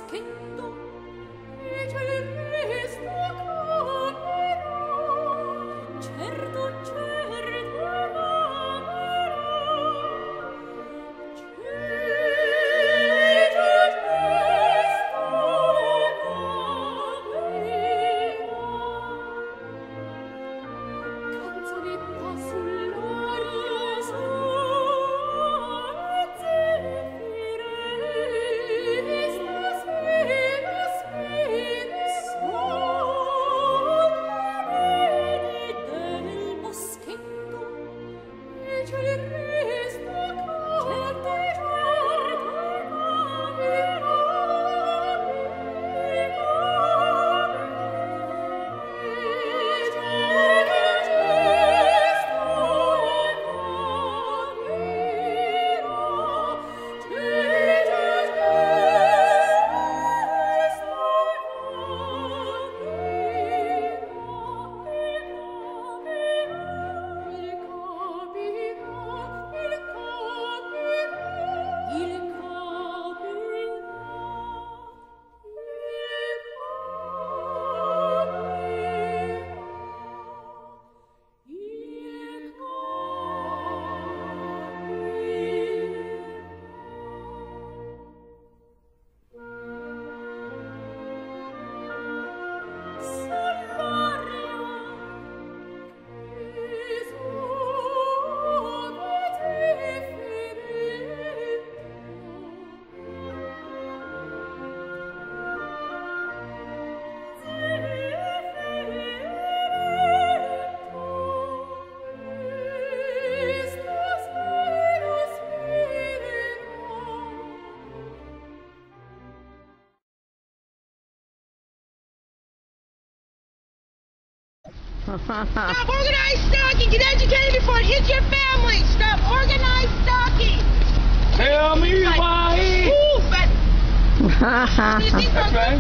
Stop organized stalking! Get educated before it hits your family! Stop organized stalking! Tell me why! Ooh, but... That's right.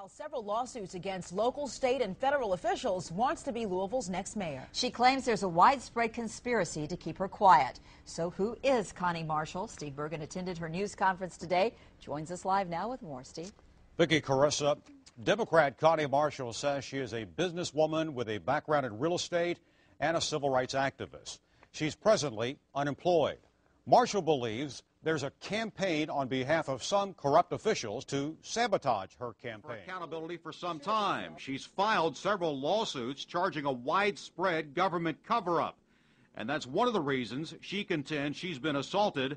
files several lawsuits against local, state, and federal officials, wants to be Louisville's next mayor. She claims there's a widespread conspiracy to keep her quiet. So who is Connie Marshall? Steve Bergen attended her news conference today. Joins us live now with more. Steve. Vicki Carissa, Democrat Connie Marshall says she is a businesswoman with a background in real estate and a civil rights activist. She's presently unemployed. Marshall believes there's a campaign on behalf of some corrupt officials to sabotage her campaign. For accountability for some time. She's filed several lawsuits charging a widespread government cover-up. And that's one of the reasons she contends she's been assaulted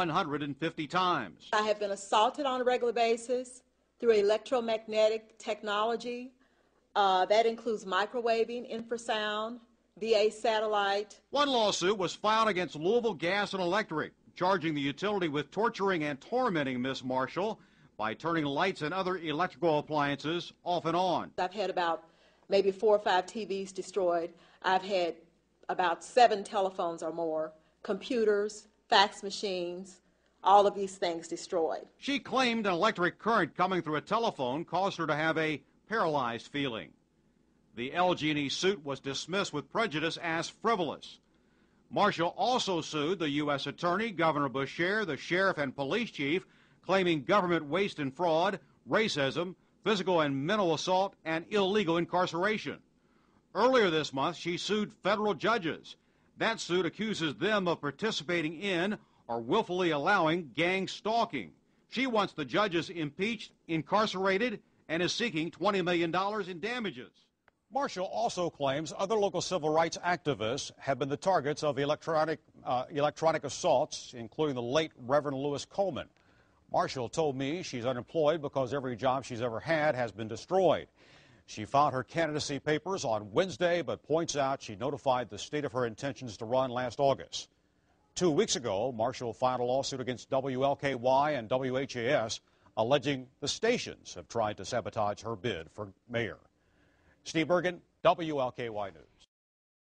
150 times. I have been assaulted on a regular basis through electromagnetic technology. That includes microwaving, infrasound, VA satellite. One lawsuit was filed against Louisville Gas and Electric, charging the utility with torturing and tormenting Miss Marshall by turning lights and other electrical appliances off and on. I've had about maybe 4 or 5 TVs destroyed. I've had about 7 telephones or more, computers, fax machines, all of these things destroyed. She claimed an electric current coming through a telephone caused her to have a paralyzed feeling. The LG&E suit was dismissed with prejudice as frivolous. Marshall also sued the U.S. Attorney, Governor Beshear, the sheriff, and police chief, claiming government waste and fraud, racism, physical and mental assault, and illegal incarceration. Earlier this month, she sued federal judges. That suit accuses them of participating in or willfully allowing gang stalking. She wants the judges impeached, incarcerated, and is seeking $20 million in damages. Marshall also claims other local civil rights activists have been the targets of electronic assaults, including the late Reverend Louis Coleman. Marshall told me she's unemployed because every job she's ever had has been destroyed. She filed her candidacy papers on Wednesday, but points out she notified the state of her intentions to run last August. 2 weeks ago, Marshall filed a lawsuit against WLKY and WHAS, alleging the stations have tried to sabotage her bid for mayor. Steve Bergen, WLKY News.